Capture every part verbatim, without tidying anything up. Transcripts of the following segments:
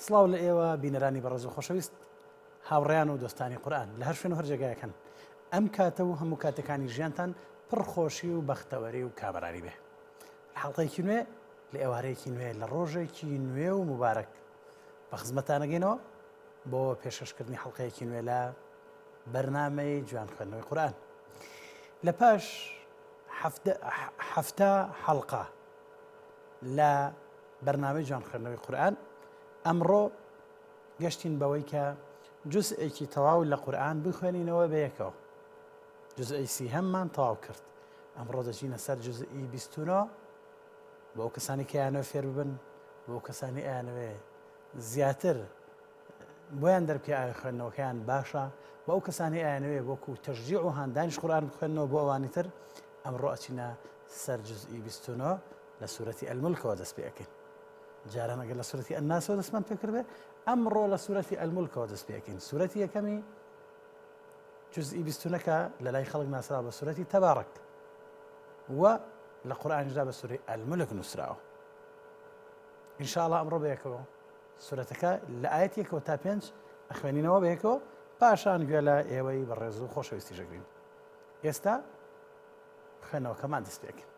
سڵاو لە ئێوە بینەرانی بەڕێز و خۆشەویست هاوڕێیان و دۆستانی قورئان لە هەر شوێن و هەر جێگایەکەن ئەم کاتە و هەموو کاتەکانی ژیانتان پڕخۆشی و بەختەوەری و کابرایی بێ. لە حەڵقەیەکی نوێ لە ئێوارەیەکی نوێ لە ڕۆژێکی نوێ و مبارەک بە خزمەتانەگەینەوە بۆ پێشکەشکردنی حەڵقەیەکی نوێ لە بەرنامەی جوان خوێندنەوەی قورئان. لە پاش هەفتە حەڵقە لە بەرنامەی جوان خوێندنەوەی قورئان ئەمڕۆ گەشتین بەوەی کە جوزئێکی تەواو لە قورئان بخوێنینەوە بەیەکەوە. جوزئی سیهەممان تەواو کرد. ئەمڕۆ دەچینە سەر جوزئی بیست و نۆ بۆ ئەو کەسانی کە یانەوێ فێر ببن، بۆ ئەو کەسانی ئەیانەوێ زیاتر بۆیان دەربکە ئایا خوێندنەوەکەیان باشە، بۆ ئەو کەسانی ئەیانەوێ وەکو تەشجیع و هاندانیش قورئان بخوێننەوە بۆ ئەوانی تر، ئەمڕۆ ئەچینە سەر جوزئی بیست و نۆ لە سوورەتی ئەلمولکەوە دەست پێ ئەکەین. جاران ئەگەر لە سوورەتی ئەنناسەوە دەستمان پێ کردبێ، ئەمڕۆ لە سوورەتی ئەلمولکەوە دەست پێ ئەکەین. سوورەتی یەکەمی جوزئی بیست و نۆ لە لای خەڵک ناسراوە بە سوورەتی تەبارەک و لە قورئانیشدا بە سوورەی ئەلمولک نووسراوە. ئینشاءڵڵا ئەمڕۆ بەیەکەوە سوورەتەکە لە ئایەتی یەکەوە تا پێنج ئەخوێنینەوە بەیەکەوە، پاشان گوێ لە ئێوەی بەڕێز و خۆشەویستی ژەگرین. ئێستا خوێندنەوەکەمان دەست پێ ئەکەین.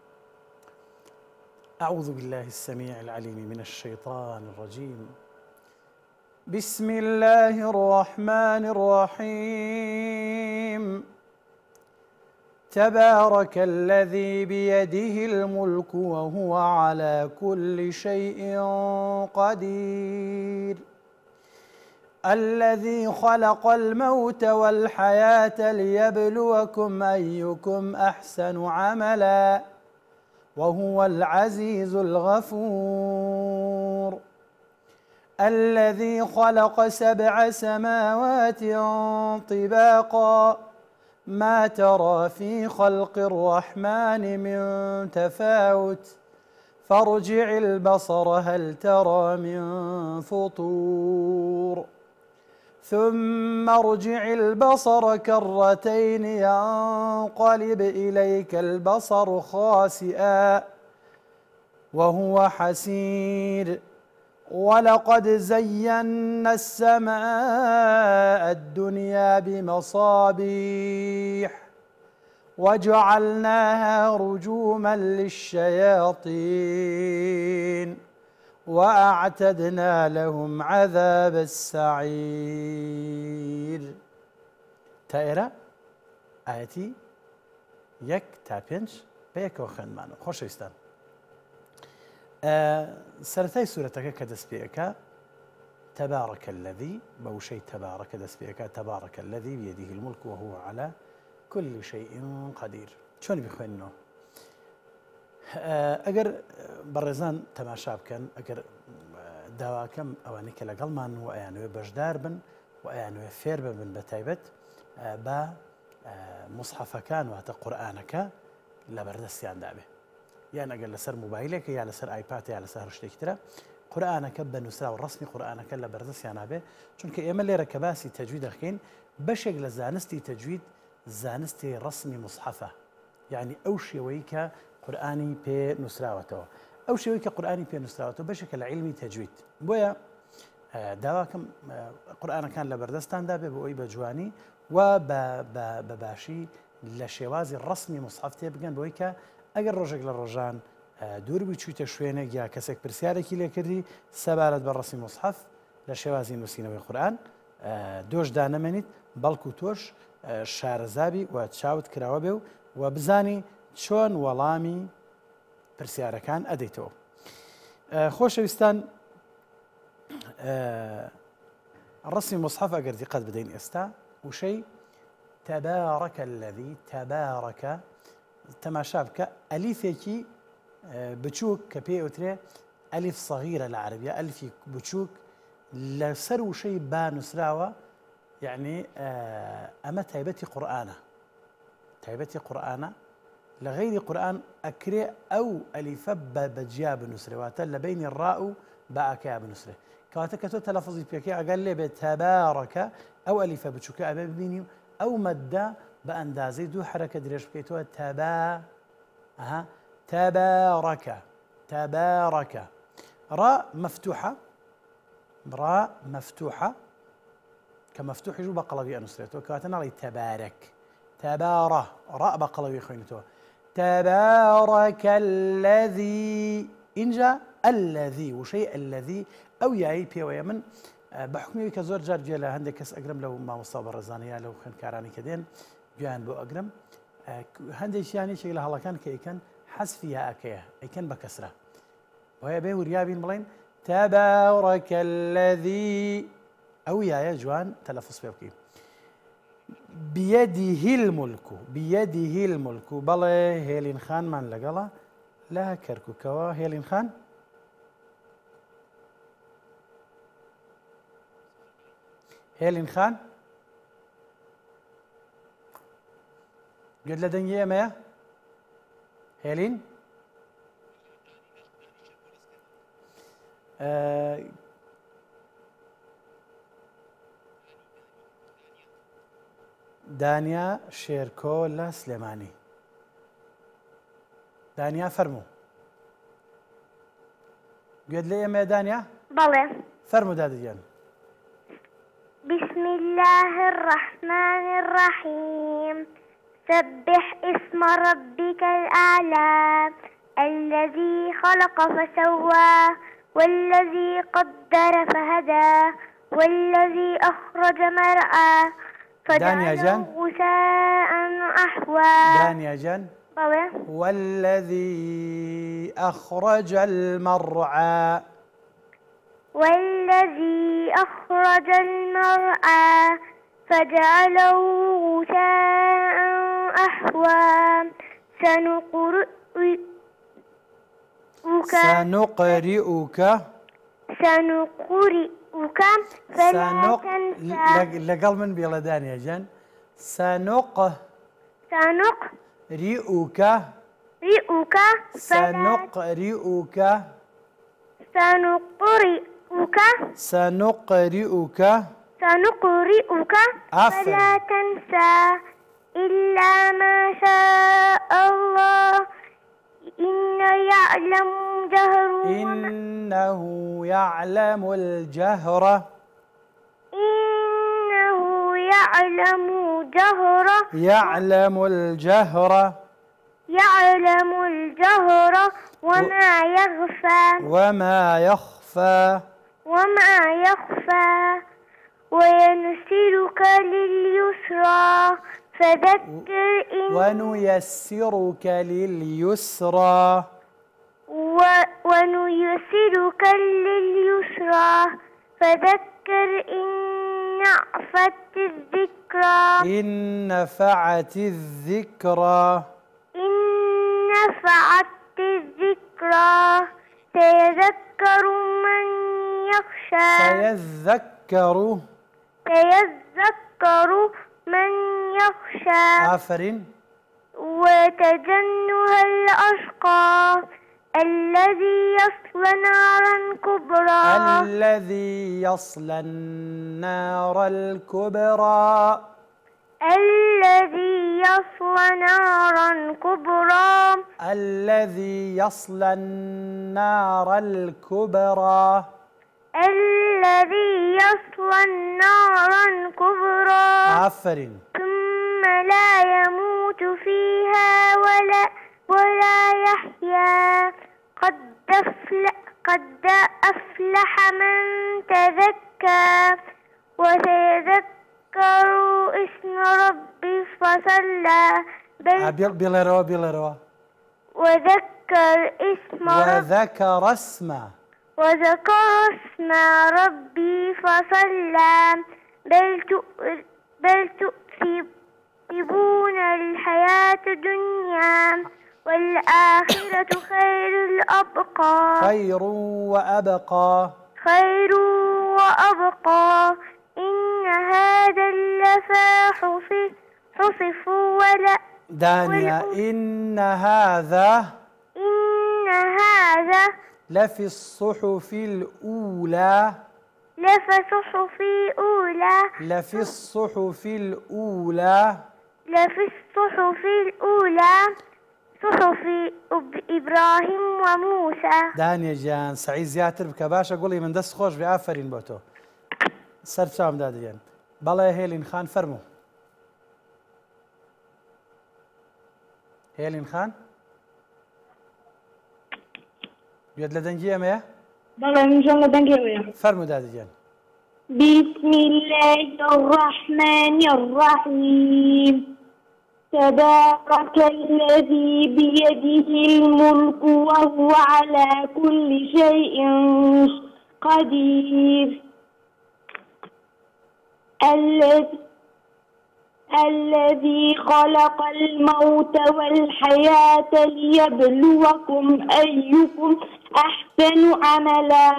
أعوذ بالله السميع العليم من الشيطان الرجيم. بسم الله الرحمن الرحيم. تبارك الذي بيده الملك وهو على كل شيء قدير. الذي خلق الموت والحياة ليبلوكم أيكم أحسن عملا وهو العزيز الغفور. الذي خلق سبع سماوات طباقا ما ترى في خلق الرحمن من تفاوت فارجع البصر هل ترى من فطور ثم ارجع البصر كرتين ينقلب إليك البصر خاسئا وهو حسير. ولقد زينا السماء الدنيا بمصابيح وجعلناها رجوما للشياطين وأعتدنا لهم عذاب السعير. تائرة آياتي يك تابينش بيك وخنمان خوش ويستان. أه سرتاي سورتك كدسبيك تبارك الذي بوشي تبارك دسبيك تبارك الذي بيده الملك وهو على كل شيء قدير. شلون بيخوينه؟ ئەگەر بەڕێزان تەماشا بکەن، ئەگەر داواکەم ئەوانەی کە لەگەڵمان و ئەیانوێ بەشدار بن و ئەیانوێ فێر ببن بە تایبەت بە موسحەفەکان واتە قورئانەکە لە بەردەستیاندا بێ، یان ئەگەر لەسەر مۆبایلێکە یا لەسەر ئایپاد یا لەسەر شتێکی ترە قورئانەکە بە نووسرا و ڕەسمی قورئانەکە لە بەردەستیانە بێ، چونکە ئێمە لێرە کە باسی تەجوید دەکەین بەشێک لە زانستی تەجوید زانستی ڕەسمی موسحەفە، یعنی ئەو شێوەیە کە قورئانی پێ نووسراوەتەوە، ئەو شێوەیە کە قورئانی پێ نووسراوەتەوە بەشێکە لە عیلمی تەجوید. بۆیە داواکەم قورئانەکان لە بەردەستاندا بێ بۆ ئەوی بە جوانی و بە باشی لە شێوازی ڕەسمی موسحەف تێ بگەن، بۆی کە ئەگەر ڕۆژێک لە ڕۆژان دووربووی چوویتە شوێنێک یا کەسێک پرسیارێکی لێکردی سەبارەت بە ڕەسمی موسحەف لە شێوازی نووسینەوەی قورئان دۆش دانەمێنیت، بەڵکو تۆش شارەزابی و چاوت کراوە بێ و بزانی چۆن وەڵامی پرسیارەکان ئەدەیتەوە. خۆشەویستان، ڕەسمی موسحەف ئەگەر دیقەت بدەین ئێستا وشەی تەبارەکە الەذی تەبارەکە تەماشا بکە، ئەلیفێکی بچووک کە پێی ئەوترێ ئەلیف سەغیرە لە عەرەبیە، ئەلیفی بچووک لەسەر وشەی با نووسراوە، یعنی ئەمە تایبەتی قورئانە، تایبەتی قورئانە. لە غەیری قورئان ئەکرێ ئەو ئەلیفە بەجیا بنووسرێواتە لە بینی ڕاء و باءەکەیا بنووسرێ، کەواتە کە تۆ تەلەفوزی پێکەی ئەگەر لێ بێت تەبارەکە ئەو ئەلیفە بچووکە ئەبێ ببینی ئەو مەددە بە ئەندازەی دوو حرەکە درێژ بکەیتەوە تەبا ئەها تبارك تبارك راء مفتوحة راء مفتوحة كمفتوح يجو بقلوي أنسرته كاتنا لي تبارك تباره راء بقلوي خينته تبارك الذي إنجا الذي وشيء الذي أو ياي بي ويمن بحكمي كزور جار جيلا هندك كس أقرم لو ما مصاب الرزانية لو خن كاراني كدين جوان بو أقرم هندش يعني شيء هلا كان كي كان حذفها أكيه أي كان بكسرة وهي به وريابين بلين تبارك الذي أو يا جوان تلفظ بيبكي بيده الملك بيده الملك بلا هيلين خان من لقلا لا كركو كوا هيلين خان هيلين خان قد لدنيا ما هيلين آه دانيا شيركو لا سليماني دانيا فرمو قد لي ما دانيا بلى فرمو داديان بسم الله الرحمن الرحيم سبح اسم ربك الأعلى الذي خلق فسوى والذي قدر فهدى والذي أخرج مرعى دانيا جان غثاء أحوى دانيا جان بلى والذي أخرج المرعى والذي أخرج المرعى فجعله غثاء أحوى سنقرئك سنقرئك سنقرئك فلا تنسى لقل من بيلا دانيا جان سنق سنقرئك رئك فلا سنقرئك سنقرئك سنقرئك سنقرئك عفوا. فلا تنسى إلا ما شاء الله إنه يعلم جهر إنه يعلم الجهر إنه يعلم جهر يعلم الجهر يعلم الجهر وما يخفى وما يخفى وما يخفى وينسرك لليسرى فذكر إن ونيسرك لليسرى و ونيسرك لليسرى فذكر إن نفعت الذكرى إن نفعت الذكرى إن نفعت الذكرى سيذكر من يخشى سيذكر سيذكر من يخشى عفرين وتجنها الأشقى الذي يصلى نارا كبرى الذي يصلى النار الكبرى الذي يصلى نارا كبرى الذي يصلى النار الكبرى الذي يصلى النار الكبرى عفرين ثم لا يموت فيها ولا ولا يحيا قد أفلح قد أفلح من تزكى وسيذكر اسم ربه فصلى بل بيلروا بيلروا وذكر اسم ربه وذكر اسمه وذكر اسم ربي فصلى بل تؤ- بل تؤثرون الحياة الدنيا والآخرة خير الأبقى خير وأبقى خير وأبقى إن هذا لفا حصف حصف ولا دانيا والأ- إن هذا إن هذا لفي الصحف الأولى لفي صحف أولى لفي الصحف الأولى لفي الصحف الأولى صحف إبراهيم وموسى. دانيا جان سعيد زياتر بکە باشە گوڵی من دەست خۆش بێ ئافرین بۆ تۆ سەر چاوم دادەێن بەڵێ هێلین خان فەرموو هێلین خان گوێت لە دەنگی ئەمەیە بەڵێ منجان لە دەنگێوەیە فەرموو دادەێن بسم الله الرحمن الرحيم تبارك الذي بيده الملك وهو على كل شيء قدير الذي الذي خلق الموت والحياة ليبلوكم أيكم أحسن عملا.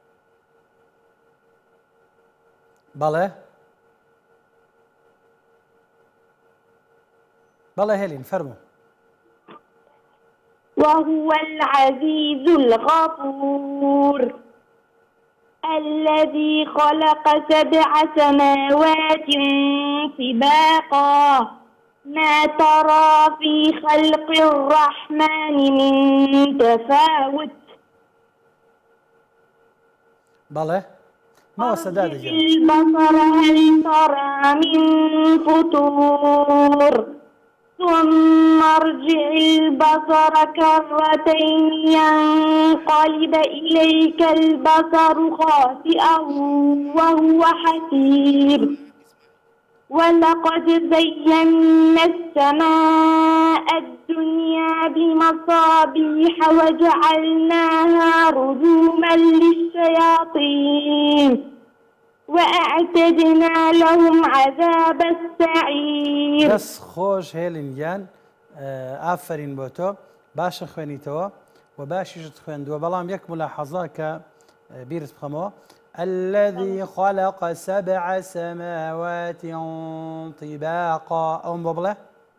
بەڵێ بەڵێ هێلین فەرموو وهو العزيز الغفور الذي خلق سبع سماوات طباقا ما ترى في خلق الرحمن من تفاوت. بەڵێ ماوە سەدادەجێ البصر هل ترى من فطور ثم ارجع البصر كرتين ينقلب إليك البصر خاسئا وهو حسير ولقد زينا السماء الدنيا بمصابيح وجعلناها رجوما للشياطين وأعتدنا لهم عذاب السعير. دەست خۆش هێلینیان ئافرین بۆ تۆ باشە خوێنیتەوە و باشیشت خوێندووە بەڵام یەک ملاحەزە کە بیرت بخەمەوە الذي خلق سبع سماوات طباقا ئەوم بۆ بڵێ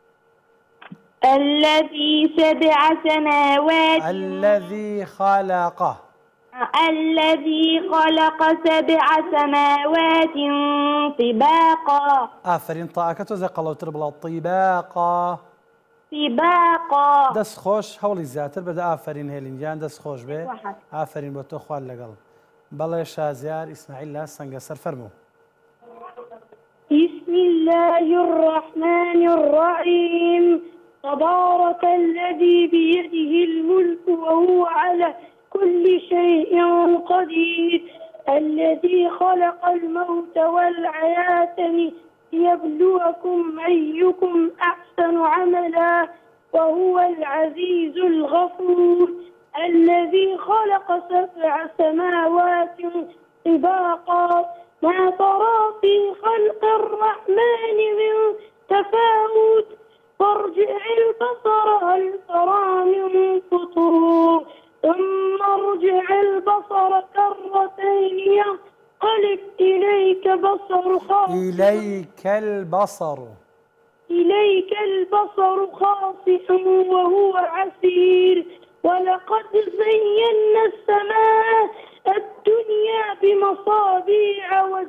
الذي سبع سماوات الذي خلق الذي خلق سبع سماوات طباقا. ئافرین تاکە تۆ زە قەڵەوتر بڵاو طیباقا طباقا. دەست خۆش هەوڵی زیاتر بەدە ئافرین هێلینجان دەست خۆش بێ ئافرین بۆ تۆ خوارد لەگەڵ بەڵێ شازیار ئیسماعیل لا سەنگەسەر فەرموو بسم الله الرحمن الرحيم تبارك الذي بيده الملك وهو على كل شيء قدير الذي خلق الموت والحياة ليبلوكم أيكم أحسن عملا وهو العزيز الغفور الذي خلق سبع سماوات طباقا ما ترى في خلق الرحمن من تفاوت فارجع البصر هل ترى من فطور ثم ارجع البصر كرتين ينقلب إليك بصر خاسئ إليك البصر إليك البصر خاسئ وهو عسير ولقد زينا السماء الدنيا بمصابيح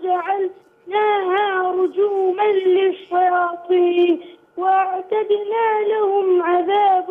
وجعلناها رجوما للشياطين واعتدنا لهم عذاب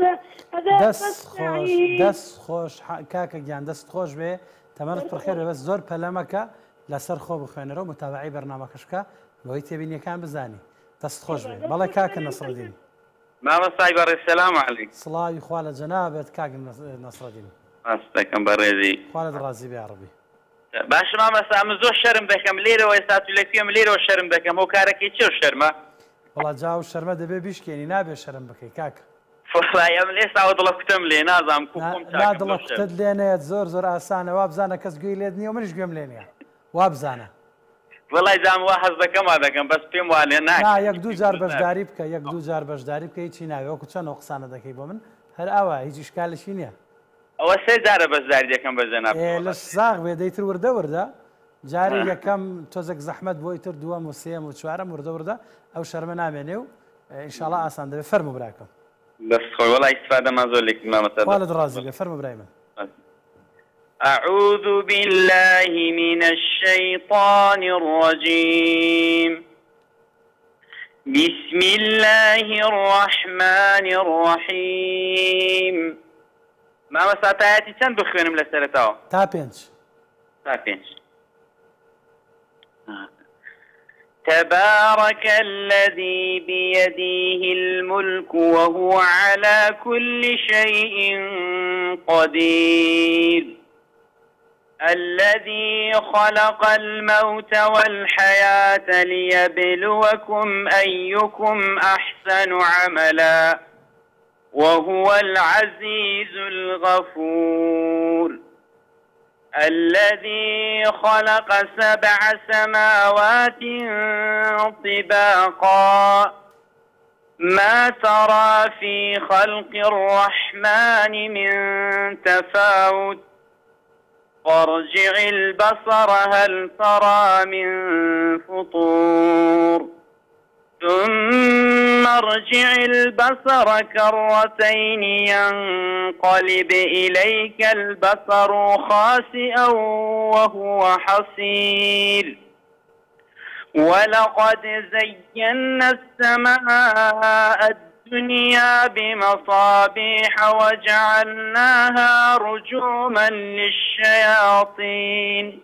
دەست خۆش دەست خۆش کاکە گیان دەست خۆش بێ تەمەرت پڕخێر بەس زۆر پەلەمەکە لەسەر خۆ بخوێنەرەوە متابعی بەرنامەکەشکە بۆی تێبینیەکان بزانی دەست خۆش بێ بەڵێ کاکە نەسڕەدین مامەستای بەڕێز سەلام عەلەیکم سڵاوی خوا لە جەنابێت کاک نەسڕەدین ئاستەکەم بەڕێزی خوا لەت ڕازی بێ عەرەبی باش مامەستا من زۆر شەرم دەکەم لێرەوە ئێستا تو لە کوێم لێرەوە شەرم دەکەم ئەو کارەکەی چێ شەرمە وەڵا جاو شەرمە دەبێ بیشکێنی نابێ شەرم بکەی کاکە فڵای ئەم ئێستاوە دڵە کوتم لێ نازانم کوم نا دڵە کوتت لێنێت زۆر زۆر ئاسانە وا بزانە کەس گوێی لێت نییە و منیش گوێم لێ نییە وا بزانە وڵای زانم وا حەز دەکەم وا دەکەم بەس پێم وا لێ نا یەک دوو جار بەشداری بکە یەک دوو جار بەشداری بکە هیچی ناوێ وەکو چەندەوە قسانە دەکەی بۆ من هەر ئەوە هیچ ئیشکالشی نییە ئەوە سێ جارە بەشداری دەکەم بە جەناب لە ساغ بێ دەیتر وردە وردە جاری یەکەم تۆزێک زەحمەت بۆی تر دووەم و سێم و چوارەم وردە وردە ئەو شەرمە نامێنێ و ئینشاڵڵا ئاسان دەبێت فەرموو براکەم دەست خۆی وەڵای ئیستفادەمان زۆر لێکم مامەستا خوا لەت ڕازی بێ فەرموو برای من أعوذ بالله من الشيطان الرجيم بسم الله الرحمن الرحيم. ما مساتایەتی چەند بخوێنم لەسەرەتەوە؟ تا پێنج. تا پێنج. تبارك الذي بيده الملك وهو على كل شيء قدير الذي خلق الموت والحياة ليبلوكم أيكم أحسن عملا وهو العزيز الغفور الذي خلق سبع سماوات طباقا ما ترى في خلق الرحمن من تفاوت فارجع البصر هل ترى من فطور ثم ارجع البصر كرتين ينقلب إليك البصر خاسئا وهو حصير ولقد زينا السماء الدنيا بمصابيح وجعلناها رجوما للشياطين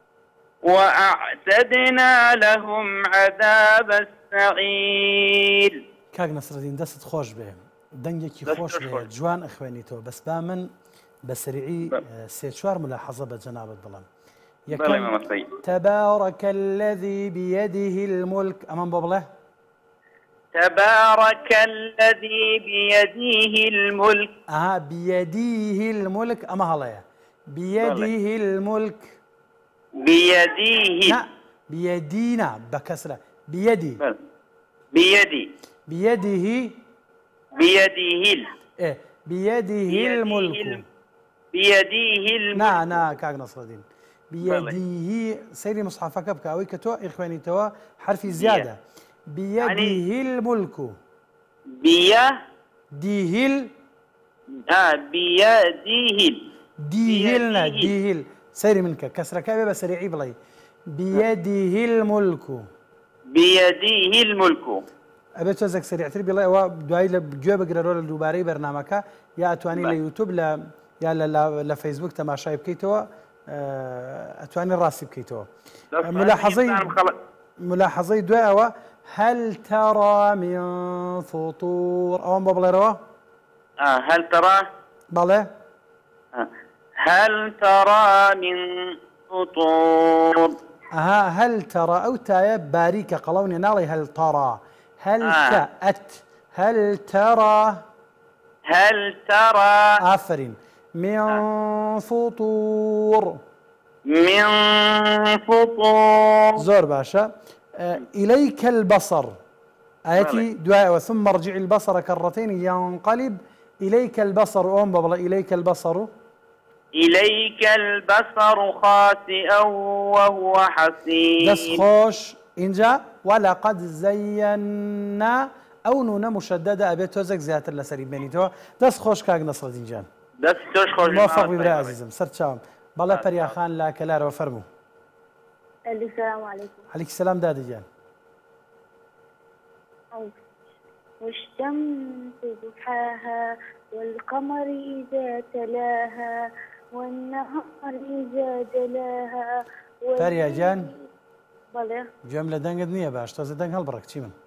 وأعتدنا لهم عذاب السعير. کاک نەسرەدین دەست خۆش بێ دەنگێکی خۆش بێ جوان ئەخوێنیتەوە بەس با من بە سریعی سێ چوار ملاحەزە بە جەنابەت بڵم. یەکەم تبارك الذي بيده الملك ئەمان بۆ بڵێ تبارك الذي بيده الملك. آه بيده الملك أما هلايا بيده الملك بيديه لا بيدينا بكسرة بيدي بيدي بيده بيده إيه بيده الملك بيديه الملك. نا نا كاك نصر الدين بيده سيري مصحفك بكاوي كتو إخواني توا حرفي زيادة بيده يعني الملك بيه ديهل آه بيديه ديهلنا ديهل سيري منك كسر كابي بس سريعي بلاي بيده الملك بيده الملك. أبي توزك سريع تري بلاي ودعي لجواب قرروا الدوباري برنامجك يا أتواني ليوتيوب لا يا لا لا فيسبوك تماشى بكيتوا أتواني راسي بكيتوا ملاحظي ملاحظي دعوة هل ترى من فطور أو بابلا روا؟ آه هل ترى؟ بلى آه هل ترى من فطور؟ أها هل ترى أو تايا باريكا قلوني نالي هل ترى هل آه. تأت هل ترى هل ترى آفرين من آه. فطور من فطور زور باشا آه إليك البصر آياتي دعاء وثم ارجع البصر كرتين ينقلب إليك البصر أم بابلا إليك البصر إليك البصر خاسئا وهو حسير. دس خوش إنجا ولقد زينا أو نون مشددة أبي توزك زيادة لسري بينيتو دس خوش كاك نصر الدين جان دس خوش خوش موفق ببرا عزيزم سر شام بالله بريا خان لا كلار وفرمو. السلام عليكم. عليك السلام دادي جان. والشمس ضحاها والقمر إذا تلاها والنهار إذا جلاها. فريا جان. بله. جملة دنقد نية باش تازه دنق هالبرك چی من؟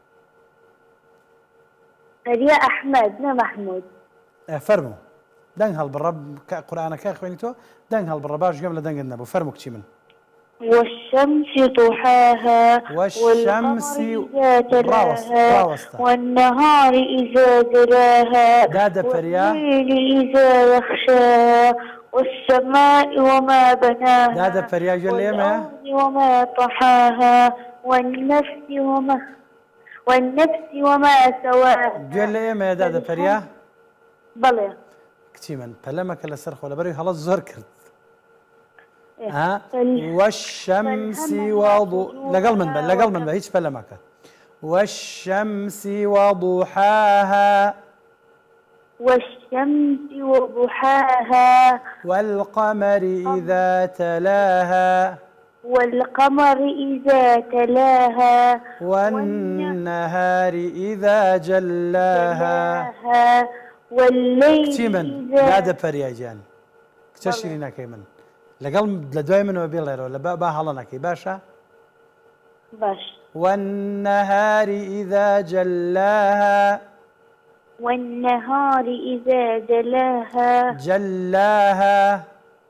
فريا أحمد نا محمود. اه فرمو. دنق هالبرا قرآن كا اخواني تو دنق هالبرا باش جملة دنقد نبو فرمو چی من؟ والشمس ضحاها والشمس تلاها والنهار إذا جلاها والليل إذا يخشى والسماء وما بناها دادا فريا جل وما طحاها والنفس وما والنفس وما سواها جل يما يا دادا فريا بلى كتي من بلمك لسرخ ولا بري هلا زور كرت ها والشمس وضو لقل من بل لقل من بل هيك بلمك والشمس وضحاها والشمس وضحاها والقمر إذا تلاها والقمر إذا تلاها والنهار إذا جلاها والليل كتيمن إذا لا دبر جان كتشيرينا كيمن لقل لدواي من وبيلا ولا با هلا كي باشا باش والنهار إذا جلاها والنهار إذا جلاها جلاها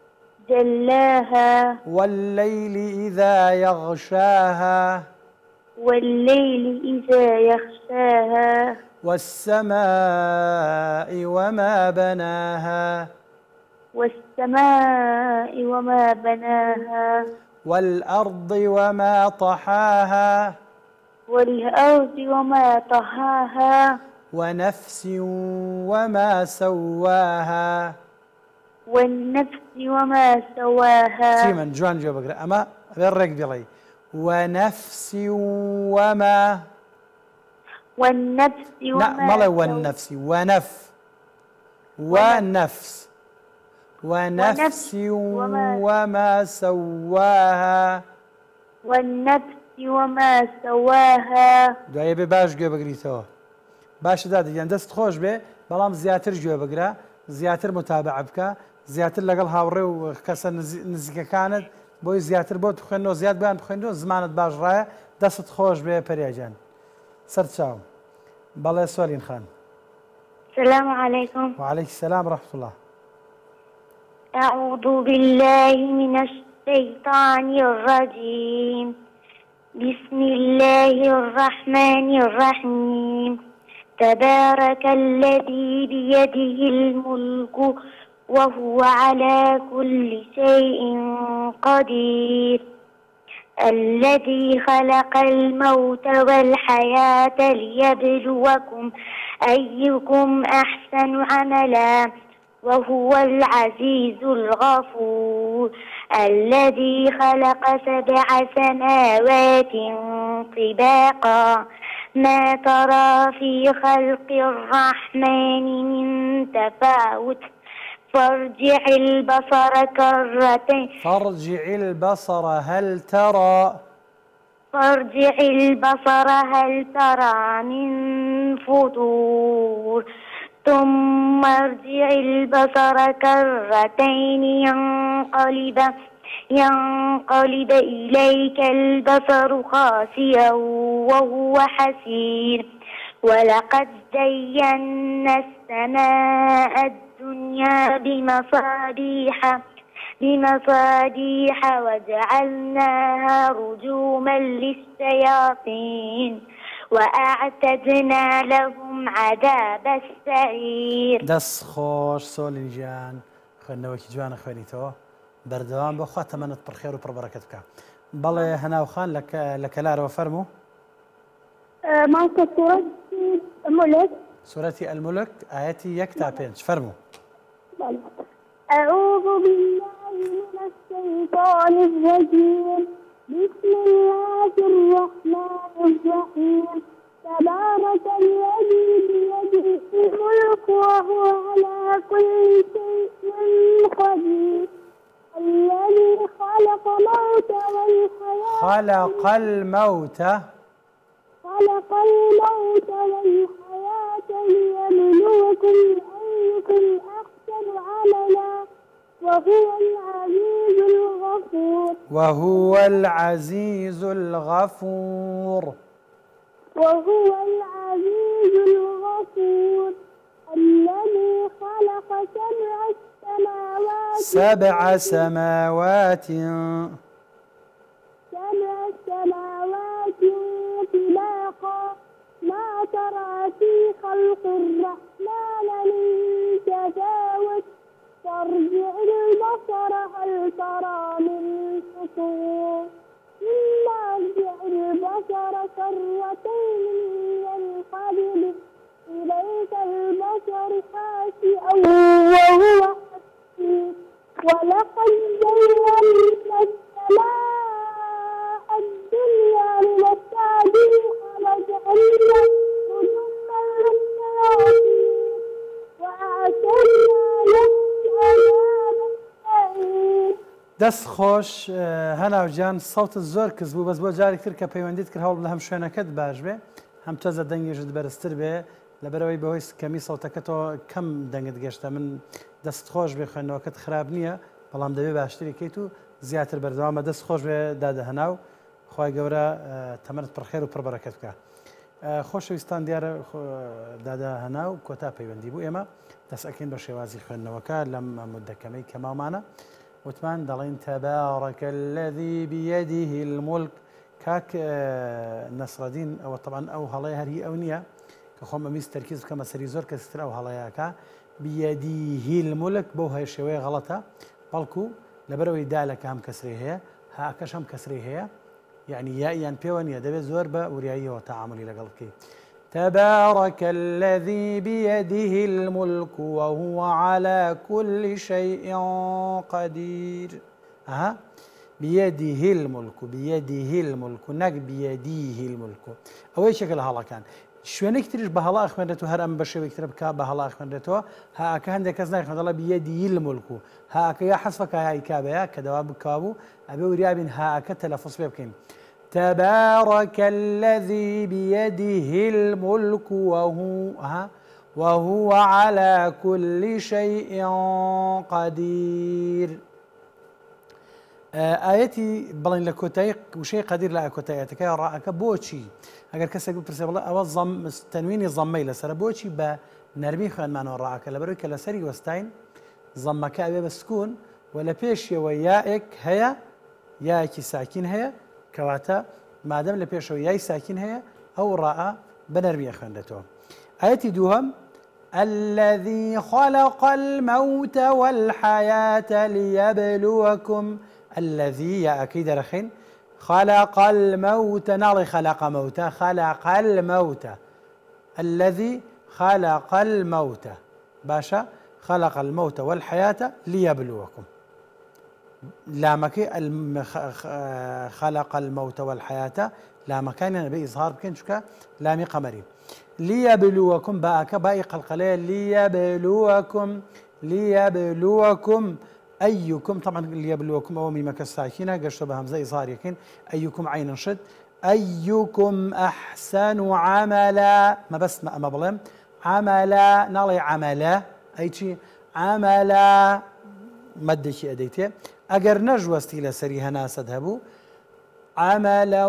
جلاها والليل إذا يغشاها والليل إذا يغشاها والسماء وما بناها والسماء وما بناها والأرض وما طحاها والأرض وما طحاها ونفس وما سواها والنفس وما سواها سيمن جوان جو بقرا أما غير رك بيلي ونفس وما والنفس وما لا ملا والنفس ونف ونفس ونفس وما, وما سواها والنفس وما سواها دوای به باش گوێ بگریتەوە باش دا دیگەن دەست خۆش بێ بەڵام زیاتر گوێ بگرە زیاتر متابعە بکە زیاتر لەگەڵ هاوڕێ و کەسە نزیکەکانت بۆی زیاتر بۆ بخوێنەوە زیاد بیان بخوێنەوە زمانت باش ڕایە دەست خۆش بێ پەریاجان سەر چاوم بەڵێ سۆلین خان السلام عليكم وعليك السلام ورحمة الله أعوذ بالله من الشيطان الرجيم بسم الله الرحمن الرحيم تبارك الذي بيده الملك وهو على كل شيء قدير الذي خلق الموت والحياة ليبلوكم أيكم أحسن عملا وهو العزيز الغفور الذي خلق سبع سماوات طباقا ما ترى في خلق الرحمن من تفاوت فارجع البصر كرتين فارجع البصر هل ترى فارجع البصر هل ترى من فطور ثم ارجع البصر كرتين ينقلب ينقلب إليك البصر خاسئا وهو حسير ولقد زينا السماء الدنيا بمصابيح بمصابيح وجعلناها رجوما للشياطين وأعتدنا لهم عذاب السعير. دەست خۆش سۆلین گیان خوێندنەوەکی جوانە خوێنیتەوە بەردەوام بۆ خوا تەمەنت پڕخێر و پڕبەرەکەت بکە. بەڵێ هەناوخان لە کەلارەوە فەرموو. مانکە سوورەتی الملك سوورەتی الملك ئاەتی یەک تا پێنج فەرموو. أعوذ بالله من الشيطان الرجيم بسم الله الرحمن الرحيم تبارك الذي بيده الملك وهو على كل شيء قدير الذي خلق الموت والحياة خلق الموت خلق الموت والحياة ليبلوكم أيكم أحسن عملا وهو العزيز الغفور وهو العزيز الغفور وهو العزيز الغفور الذي خلق سبع سماوات سبع سماوات سبع سماوات طباقا ما ترى في خلق الرحمن من تفاوت فارجع البصر هل ترى من فطور ثم ارجع البصر كرتين ينقلب إليك البصر خاسئا وهو حسير ولقد زينا السماء الدنيا بمصابيح وجعلنا رجوما للشياطين وأعتدنا لهم عذاب السعير. دەست خۆش هەناوجان سەوتت زۆر کەس بوو بەس بۆ جارێکتر کە پەیوەندیت کرد هەوڵ لە هەم شوێنەکەت باش بێ هەم تۆزە دەنگێژت بەرزتر بێ لەبەرەوەی بەهۆی کەمی سەوتەکەتەوە کەم دەنگت گەشتە من دەست خۆش بێ خوێندنەوەکەت خراپ نییە بەڵام دەبێ باشتری کەیت و زیاتر بەردەوام بە دەست خۆش بێ دادەهەناو خی گەورە تەمەنت پڕخێر و پڕبەرەکەت بکە خۆشەویستان دیارە دادەهەنا و کۆتا پەیوەندی بوو ئێمە دەست ئەکەین بە شێوازی خوێندنەوەکە لەم مودەکەمەی کە ماوانە وتمان دەڵێن تەبارەکە الذی بیەدیه المولک کاک نەسڕەدین ئەوە طبعاً ئەو هەڵەیە هەری ئەو نییە کە خۆم ئەمیست تەرکیز بکەمە سەری زۆر کەستر ئەو هەڵەیەکە بیەدیه المولک بەو هەیە شێوەیە غەڵەتە بەڵکو لەبەرەوەی دالەکە هەم کەسری هەیە هاکەش هەم کەسری هەیە يعني یاییان پێوە نییە دەبێت زۆر بە وریاییەوە تەعاملی لەگەڵ بکەیت تبارك الذي بيده الملك وهو على كل شيء قدير أها بيده الملك بيده الملك نك بيديه الملك أول شكل هلا كان شوێنێک تریش بە هەڵا خوێنرێتەوە هەر ئەم بە شێوەیەکتر بکە بە هەڵا خوێنرێتەوە هاکە هەندێک کەس نایخوێنێتەوە بیەدیه الملک و هاکە یا حەسفەکە یا ئیکابەیە کە دەوا بکابوو ئەبێ وریابین هاکە تەلەفوز پێ بکەین تبارك الذي بيده الملك وهو وهو على كل شيء قدير ئاەتی بڵین لە کۆتایی وشەی قەدیر لە کۆتایەتەکە ڕائەکە بۆچی ئەگەر کەسێک بپرسێ بڵێ ئەوە تەنوینی زەممەی لەسرە بۆچی بە نەرمی خوێنمانەوە ڕائەکە لەبەرەوەی کە لەسەری وەستاین زەممەکە ئەوێ بە سکون و لە پێشیەوە یائێک هەیە یایەکی ساکین هەیە کەواتە مادەم لە پێشەوە یای ساکین هەیە ئەو ڕائە بە نەرمیە خوێندێتەوە ئاەتی دووهەم الذي خلق الموت والحياة ليبلوكم الذي يا أكيد رخين خلق الموت نالي خلق موتا خلق الموت الذي خلق الموت باشا خلق الموت والحياة ليبلوكم لامكي خلق الموت والحياة لا مكان بإظهار بكنشكا لامي قمري ليبلوكم باك باقي قلقليه ليبلوكم ليبلوكم أيكم طبعا ليبلوكم أو ميمك الساكنة قشتوا بهمزة إظهار يكين أيكم عين شد أيكم أحسن عملا ما بس ما, ما بلم عملا نالي عملا أي شيء عملا مدشي أديته أجر نجوستي لسريها ناس ذهبوا عملا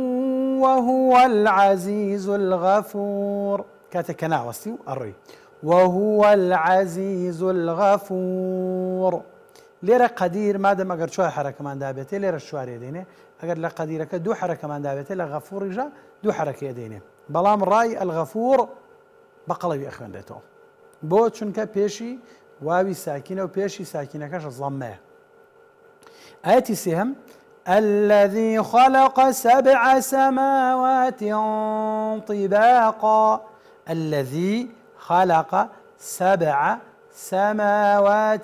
وهو العزيز الغفور كاتك ناوستي الري وهو العزيز الغفور ليرة قدير مادام أجر شوي حركة من دابته ليرة الشوارع يدينه أجر لا قديرك دو حركة من دابته لا غفور جا دو حركة يدينه بلام راي الغفور بقلبي أخوان ديتو بو چونك بيشي واوي ساكنة وبيشي ساكنة كاش الضمة آياتي سهم الذي خلق سبع سماوات طباقا الذي خلق سبع سماوات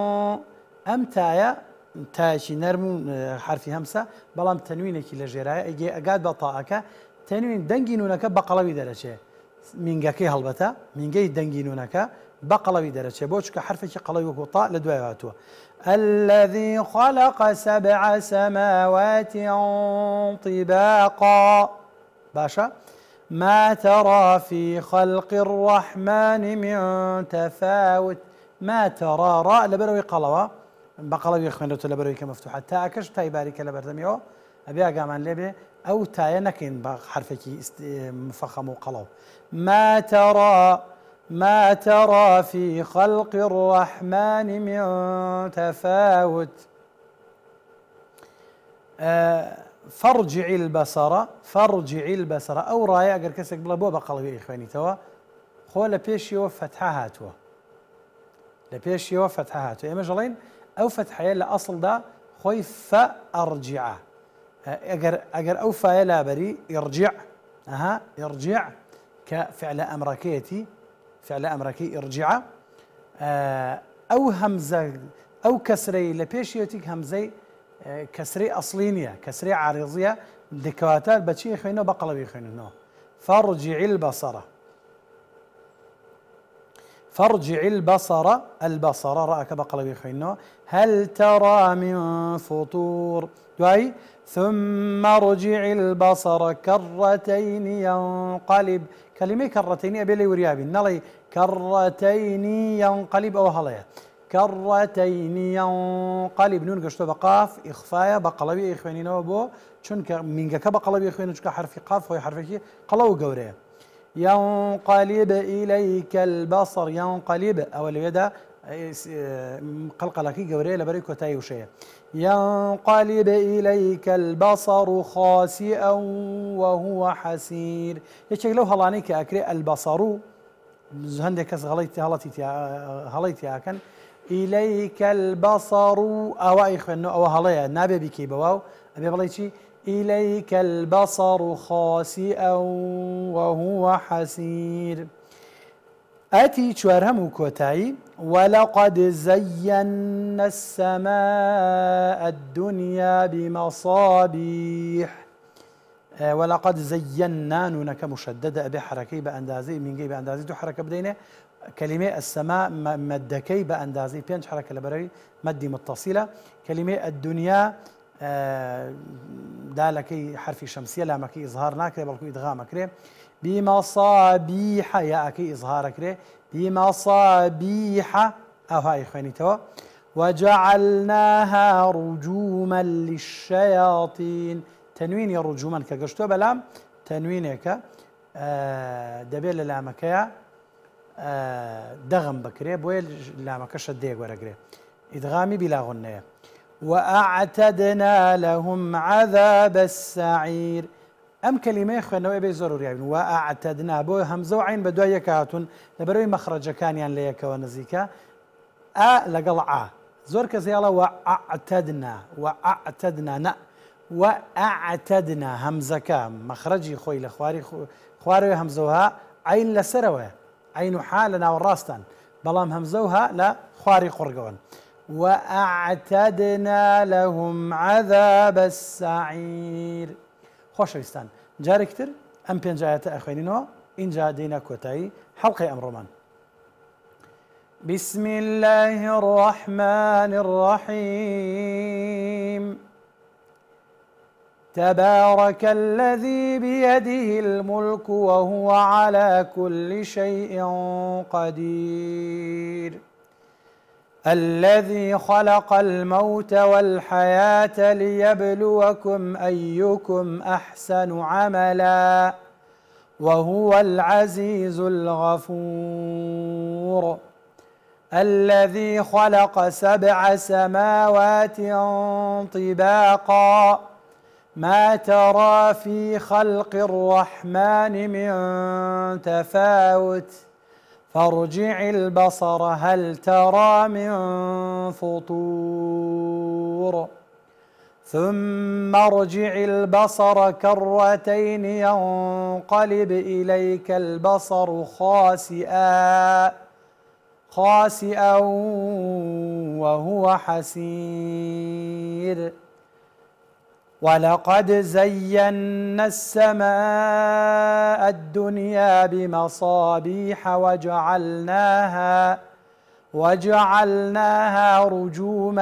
أم تايا تاشي نرمو حرفي همسة بلام تنوينك لجرايا اجي اقاد بطاقك تنوين دنجينونك بقلبي درجة مينجاكي هلبتا مينجاي دنجينونك بقلبي درجة بوشك حرفك قلبي وطاء لدواياتو الذي خلق سبع سماوات طباقا باشا ما ترى في خلق الرحمن من تفاوت ما ترى راء لبروي قلوة بقلبي خوينته لبروي كمفتوحة تاكش تاي بارك لبردميو ابي اقامان لبي او تاي نكين بحرفك مفخم وقلو ما ترى ما ترى في خلق الرحمن من تفاوت آه فارجع البصر فارجع البصر او رايه اگر كسك بلا بو بقلبي اخواني توا خو لبيشيو فتحه هاتوا لبيشيو فتحه هاتوا اما جلين او فتحه لا اصل دا خوي فارجع اگر اگر او فايلا بري يرجع اها يرجع كفعل امركيتي فعل امركي ارجع او همزه او كسري لبيشيوتيك همزه كسري اصلينيه كسري عارضيه دكواتات بتشي خينو بقلبي خينو فارجع البصر فارجع البصر البصر رأك بقلبي خوينو هل ترى من فطور دوای ثم ارجع البصر كرتين ينقلب كلمة كرتين أبي لي وريابي نلي كرتين ينقلب أو هلايا كرتين ينقلب نون قشتو بقاف إخفايا بقلبي إخوانينو بو چونك منك بقلبي إخوانينو چونك حرف قاف هو حرفك قلو قوريه ينقلب إليك البصر ينقلب أول يدا قلقلكي قوريه لبريكو تاي وشيه ينقلب إليك البصر خاسئا وهو حسير يشكل لو هلانيك أكري البصر هندك غليتي هلتي هليتي أكن إليك البصر أو إخوان أو هلايا نابي بكي بواو أبي بلايتي إليك البصر خاسئا وهو حسير أتي شوارهم كوتاي ولقد زينا السماء الدنيا بمصابيح ولقد زينا نونك مشددة بحركي بأندازي من جيب بأندازي دو حركة بدينه كلمة السماء مدكي بأندازي بينج حركة لبري مدي متصلة كلمة الدنيا دالكي حرف شمسية لامكي إظهار ناكري بلكو إدغام كري بمصابيح يا أكي إظهار كري بمصابيح أو هاي إخواني توا وجعلناها رجوما للشياطين تنوين يا رجوما كقشتو بلام تنوينك آه دبيل لامكيا آه دغم بكري بويل لامك شديق ورقري إدغامي بلا غنية وأعتدنا لهم عذاب السعير أم كلمة إخواننا وإبي ضروري يعني وأعتدنا بو همزة وعين بدو يكاتون لبروي مخرج كان يعني ليك ونزيكا أ لقل ع زور كزيالة وأعتدنا وأعتدنا نا وأعتدنا همزة كام مخرجي خوي لخواري خواري همزوها عين لسروة عين حالنا والراستان بلام همزوها لا خواري قرقون وأعتدنا لهم عذاب السعير خوش ويستان جاركتر أم بينجايات أخوانينو إن جا دينا كوتاي حلقة أمرمان بسم الله الرحمن الرحيم تبارك الذي بيده الملك وهو على كل شيء قدير الذي خلق الموت والحياة ليبلوكم أيكم أحسن عملا وهو العزيز الغفور الذي خلق سبع سماوات طباقا ما ترى في خلق الرحمن من تفاوت فارجع البصر هل ترى من فطور ثم ارجع البصر كرتين ينقلب إليك البصر خاسئا خاسئا وهو حسير ولقد زينا السماء الدنيا بمصابيح وجعلناها وجعلناها رجوما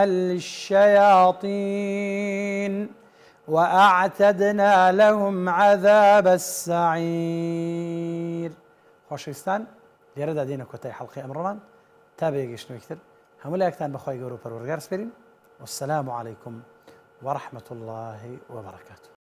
للشياطين وأعتدنا لهم عذاب السعير خوشویستان لێرەدا دێنە کۆتای حەڵقەی ئەمڕۆمان تا بەیەگەشتنەوەی تر هەموو لایەکتان بەخوای گەورە و پەروەردگار سپێرین والسلام عليكم ورحمة الله وبركاته.